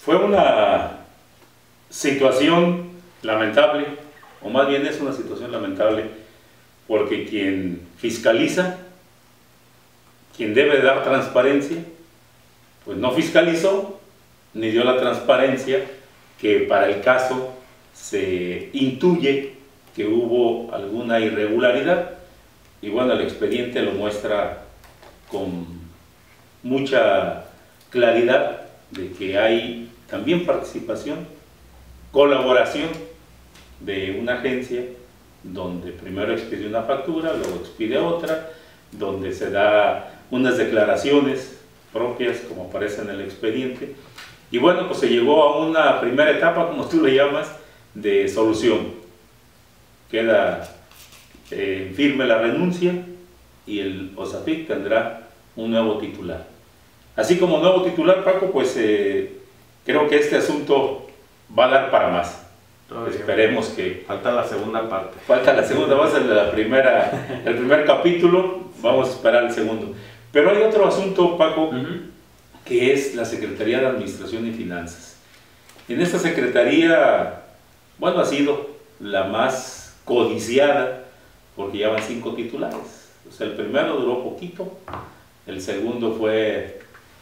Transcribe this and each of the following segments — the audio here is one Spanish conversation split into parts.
Fue una situación lamentable, o más bien es una situación lamentable, porque quien fiscaliza, quien debe dar transparencia, pues no fiscalizó ni dio la transparencia que para el caso se intuye que hubo alguna irregularidad. Y bueno, el expediente lo muestra con mucha claridad de que hay también participación, colaboración de una agencia donde primero expide una factura, luego expide otra, donde se da unas declaraciones propias como aparece en el expediente. Y bueno, pues se llegó a una primera etapa, como tú le llamas, de solución. Queda firme la renuncia y el OSAFIC tendrá un nuevo titular. Así como nuevo titular, Paco, pues creo que este asunto va a dar para más. Todavía. Esperemos que... Falta la segunda parte. Falta la segunda, va a ser el primer capítulo, vamos a esperar el segundo. Pero hay otro asunto, Paco, que es la Secretaría de Administración y Finanzas. En esta secretaría, bueno, ha sido la más codiciada, porque ya van 5 titulares. O sea, el primero duró poquito, el segundo fue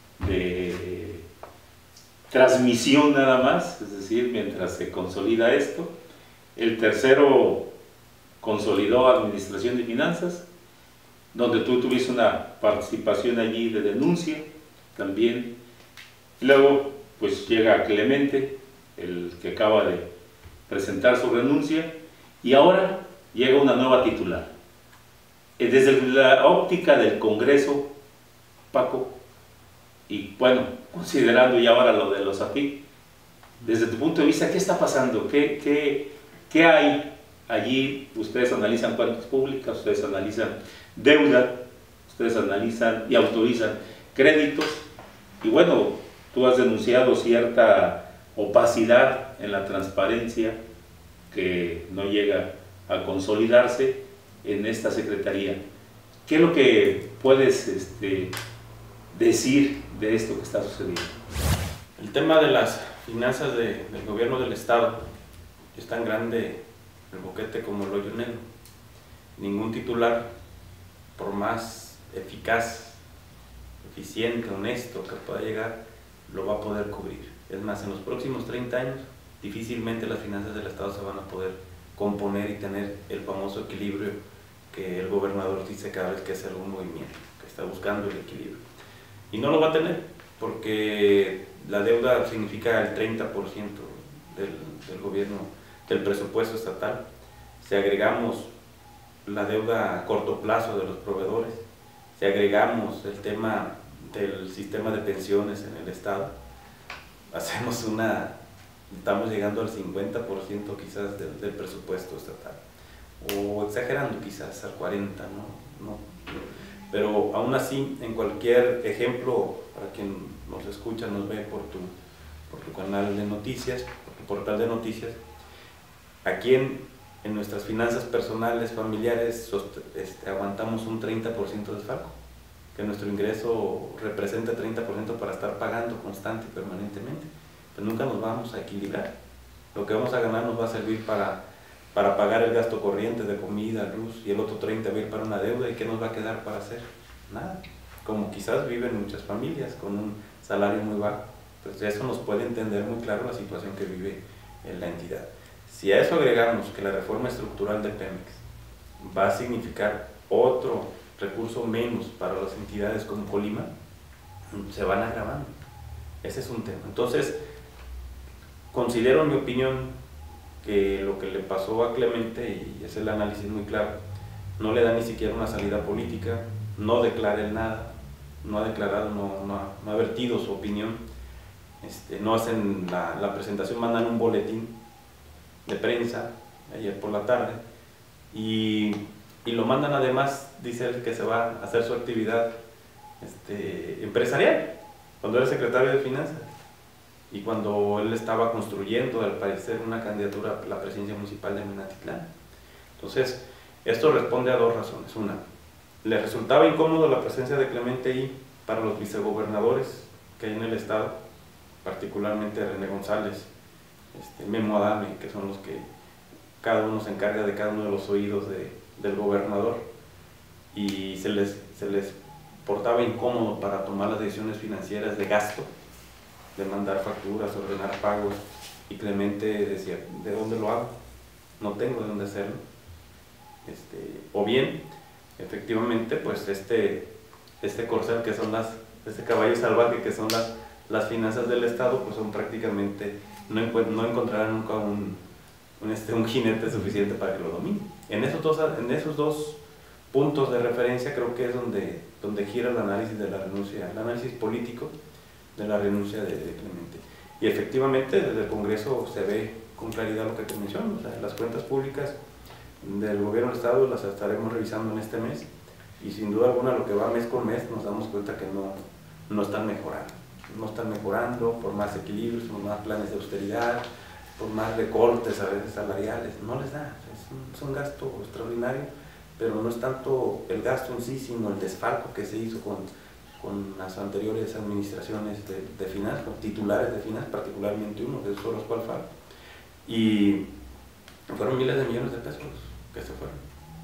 de transmisión nada más, es decir, mientras se consolida esto. El tercero consolidó Administración y Finanzas, donde tú tuviste una participación allí de denuncia también. Luego, pues llega Clemente, el que acaba de presentar su renuncia, y ahora llega una nueva titular. Desde la óptica del Congreso, Paco, y bueno, considerando ya ahora lo de los AFIC, desde tu punto de vista, ¿qué está pasando? ¿Qué hay allí? Ustedes analizan cuentas públicas, ustedes analizan deuda, ustedes analizan y autorizan créditos, y bueno, tú has denunciado cierta opacidad en la transparencia que no llega a consolidarse en esta secretaría. ¿Qué es lo que puedes decir de esto que está sucediendo? El tema de las finanzas del gobierno del estado es tan grande el boquete como el hoyo negro. Ningún titular, por más eficaz, eficiente, honesto que pueda llegar, lo va a poder cubrir. Es más, en los próximos 30 años difícilmente las finanzas del estado se van a poder componer y tener el famoso equilibrio que el gobernador dice cada vez que hace algún movimiento, que está buscando el equilibrio. Y no lo va a tener, porque la deuda significa el 30% del gobierno, del presupuesto estatal. Si agregamos la deuda a corto plazo de los proveedores, si agregamos el tema del sistema de pensiones en el estado, estamos llegando al 50% quizás del presupuesto estatal, o exagerando quizás al 40%, ¿no? Pero aún así, en cualquier ejemplo, para quien nos escucha, nos ve por tu canal de noticias, por tu portal de noticias, aquí en nuestras finanzas personales, familiares, aguantamos un 30% de desfalco, que nuestro ingreso representa 30% para estar pagando constante y permanentemente. Pues nunca nos vamos a equilibrar. Lo que vamos a ganar nos va a servir para pagar el gasto corriente de comida, luz, y el otro 30% va a ir para una deuda. ¿Y qué nos va a quedar para hacer? Nada. Como quizás viven muchas familias con un salario muy bajo. Pues eso nos puede entender muy claro la situación que vive en la entidad. Si a eso agregamos que la reforma estructural de Pemex va a significar otro recurso menos para las entidades como Colima, se van agravando. Ese es un tema. Entonces, considero, en mi opinión, que lo que le pasó a Clemente, y es el análisis muy claro, no le da ni siquiera una salida política, no declara él nada, no ha declarado, no ha vertido su opinión, no hacen la presentación, mandan un boletín de prensa ayer por la tarde, y lo mandan además, dice él, que se va a hacer su actividad empresarial, cuando era secretario de Finanzas, y cuando él estaba construyendo, al parecer, una candidatura a la presidencia municipal de Minatitlán. Entonces, esto responde a dos razones. Una, le resultaba incómodo la presencia de Clemente ahí para los vicegobernadores que hay en el estado, particularmente René González, Memo Adame, que son los que cada uno se encarga de cada uno de los oídos del gobernador, y se les portaba incómodo para tomar las decisiones financieras de gasto, de mandar facturas, ordenar pagos, y Clemente decía, ¿de dónde lo hago? No tengo de dónde hacerlo. O bien, efectivamente, pues este corcel, que son este caballo salvaje que son las finanzas del Estado, pues son prácticamente, no encontrarán nunca un jinete suficiente para que lo domine. En esos dos puntos de referencia creo que es donde gira el análisis de la renuncia, el análisis político de la renuncia de Clemente. Y efectivamente desde el Congreso se ve con claridad lo que te menciono, o sea, las cuentas públicas del gobierno del Estado las estaremos revisando en este mes, y sin duda alguna lo que va mes con mes nos damos cuenta que no están mejorando. No están mejorando por más equilibrios, por más planes de austeridad, por más recortes a veces salariales, no les da, es un gasto extraordinario, pero no es tanto el gasto en sí, sino el desfalco que se hizo con las anteriores administraciones de finanzas, con titulares de finanzas, particularmente uno, que es Orozco Alfaro, y fueron miles de millones de pesos que se fueron,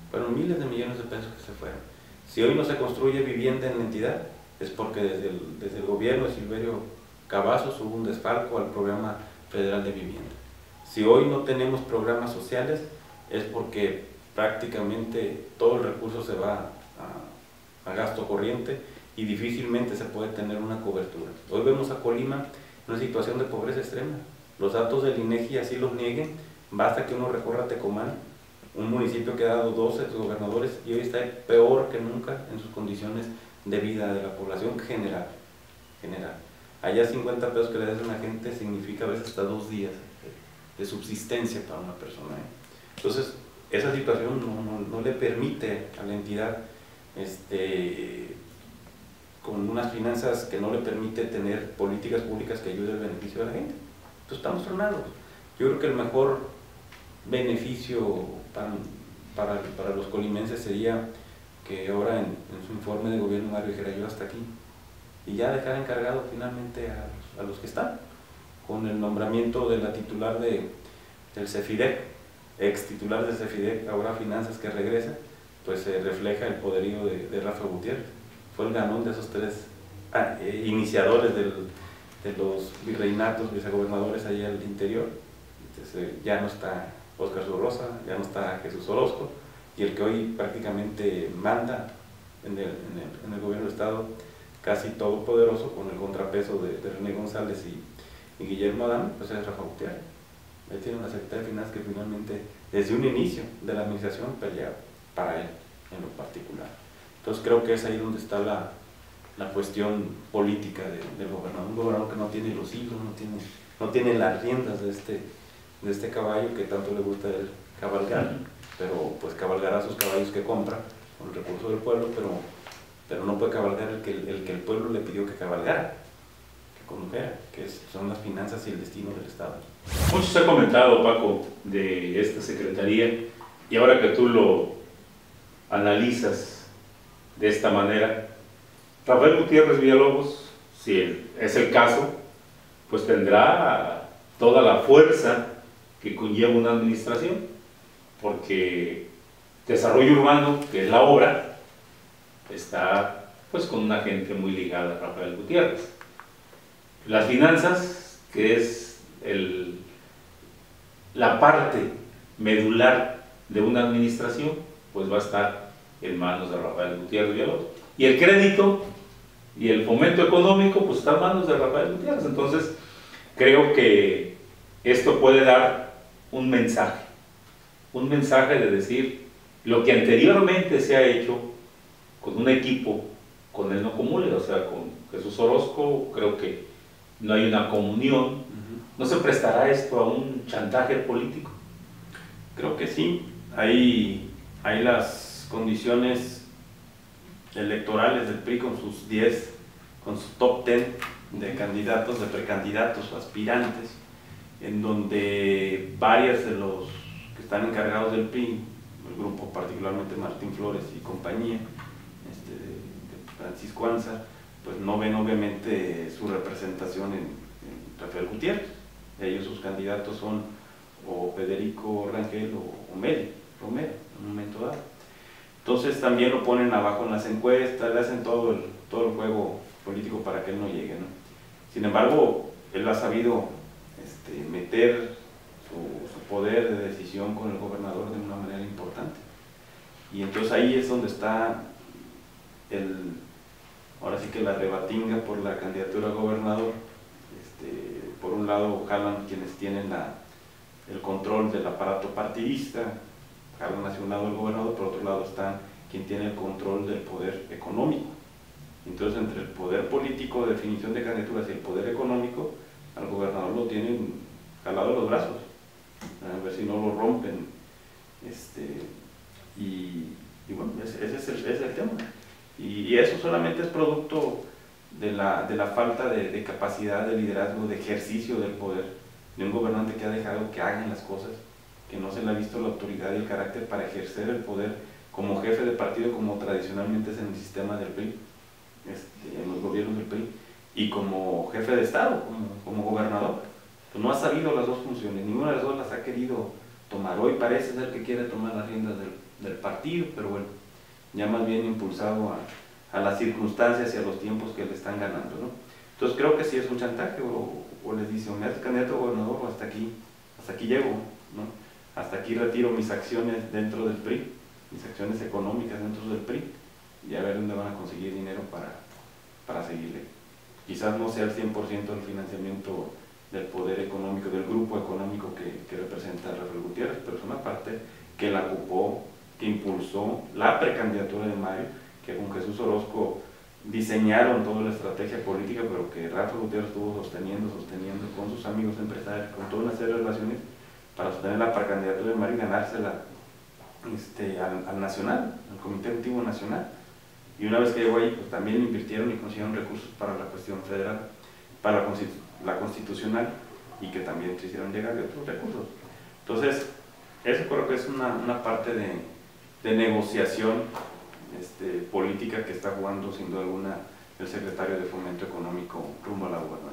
Si hoy no se construye vivienda en la entidad, es porque desde el gobierno de Silverio Cavazos hubo un desfalco al programa federal de vivienda. Si hoy no tenemos programas sociales, es porque prácticamente todo el recurso se va a gasto corriente y difícilmente se puede tener una cobertura. Hoy vemos a Colima en una situación de pobreza extrema. Los datos del INEGI así los nieguen, basta que uno recorra Tecomán, un municipio que ha dado 12 gobernadores y hoy está peor que nunca en sus condiciones de vida de la población general. Allá 50 pesos que le das a una gente significa a veces hasta 2 días de subsistencia para una persona. Entonces, esa situación no le permite a la entidad, con unas finanzas que no le permite tener políticas públicas que ayuden al beneficio de la gente. Entonces estamos frenados. Yo creo que el mejor beneficio para los colimenses sería que ahora en su informe de gobierno Mario dijera yo hasta aquí, y ya dejar encargado finalmente a los que están, con el nombramiento de la titular del CEFIDEC, ex titular del CEFIDEC, ahora Finanzas, que regresa, pues se refleja el poderío de Rafa Gutiérrez. Fue el ganón de esos 3 iniciadores de los virreinatos, vicegobernadores allá al interior. Entonces, ya no está Óscar Sorrosa, ya no está Jesús Orozco, y el que hoy prácticamente manda en el gobierno del Estado, casi todopoderoso, con el contrapeso de René González y Guillermo Adame, pues es Rafa Gutiérrez. Él tiene una secretaria de Finanzas que finalmente, desde un inicio de la administración, pelea para él en lo particular. Entonces creo que es ahí donde está la cuestión política del gobernador. Un gobernador que no tiene los hilos, no tiene las riendas de este caballo que tanto le gusta a él cabalgar, pero pues cabalgará sus caballos que compra con el recurso del pueblo, pero no puede cabalgar el que el pueblo le pidió que cabalgara, que condujera, son las finanzas y el destino del Estado. Mucho se ha comentado, Paco, de esta secretaría, y ahora que tú lo analizas de esta manera, Rafael Gutiérrez Villalobos, si es el caso, pues tendrá toda la fuerza que conlleva una administración, porque desarrollo urbano, que es la obra, está pues con una gente muy ligada a Rafael Gutiérrez. Las finanzas, que es la parte medular de una administración, pues va a estar en manos de Rafael Gutiérrez Villalobos. Y el crédito y el fomento económico, pues está en manos de Rafael Gutiérrez. Entonces, creo que esto puede dar un mensaje de decir, lo que anteriormente se ha hecho con un equipo, con él no comulga, o sea, con Jesús Orozco, creo que no hay una comunión. ¿No se prestará esto a un chantaje político? Creo que sí, hay las condiciones electorales del PRI con su top 10 de candidatos, de precandidatos, aspirantes, en donde varios de los que están encargados del PRI, el grupo particularmente Martín Flores y compañía, de Francisco Anza, pues no ven obviamente su representación Rafael Gutiérrez. Ellos, sus candidatos son o Federico Rangel o Meli Romero en un momento dado. Entonces también lo ponen abajo en las encuestas, le hacen todo el juego político para que él no llegue, ¿no? Sin embargo, él ha sabido meter su poder de decisión con el gobernador de una manera importante. Y entonces ahí es donde está ahora sí que la rebatinga por la candidatura a gobernador. Por un lado jalan quienes tienen el control del aparato partidista, jalan hacia un lado el gobernador, por otro lado está quien tiene el control del poder económico. Entonces, entre el poder político de definición de candidaturas y el poder económico, al gobernador lo tienen jalado los brazos, a ver si no lo rompen. Y bueno, ese es el tema. Y eso solamente es producto de la falta de capacidad de liderazgo, de ejercicio del poder, de un gobernante que ha dejado que hagan las cosas, que no se le ha visto la autoridad y el carácter para ejercer el poder como jefe de partido, como tradicionalmente es en el sistema del PRI, en los gobiernos del PRI, y como jefe de Estado, como gobernador. Pues no ha sabido las dos funciones, ninguna de las dos las ha querido tomar. Hoy parece ser que quiere tomar las riendas del partido, pero bueno, ya más bien impulsado a las circunstancias y a los tiempos que le están ganando, ¿no? Entonces creo que sí es un chantaje, o les dice, o me haces candidato a gobernador, o hasta aquí llego, ¿no? Hasta aquí retiro mis acciones dentro del PRI, mis acciones económicas dentro del PRI, y a ver dónde van a conseguir dinero para seguirle. Quizás no sea el 100% del financiamiento del poder económico, del grupo económico que representa Rafael Gutiérrez, pero es una parte que la ocupó, que impulsó la precandidatura de Mario, que con Jesús Orozco diseñaron toda la estrategia política, pero que Rafael Gutiérrez estuvo sosteniendo con sus amigos empresarios, con toda una serie de relaciones, para sostener la precandidatura de Mario y ganársela al Nacional, al Comité Ejecutivo Nacional. Y una vez que llegó ahí, pues también invirtieron y consiguieron recursos para la cuestión federal, para la constitucional, y que también se hicieron llegar de otros recursos. Entonces, eso creo que es una parte de negociación política que está jugando sin duda alguna el secretario de Fomento Económico rumbo a la gubernatura.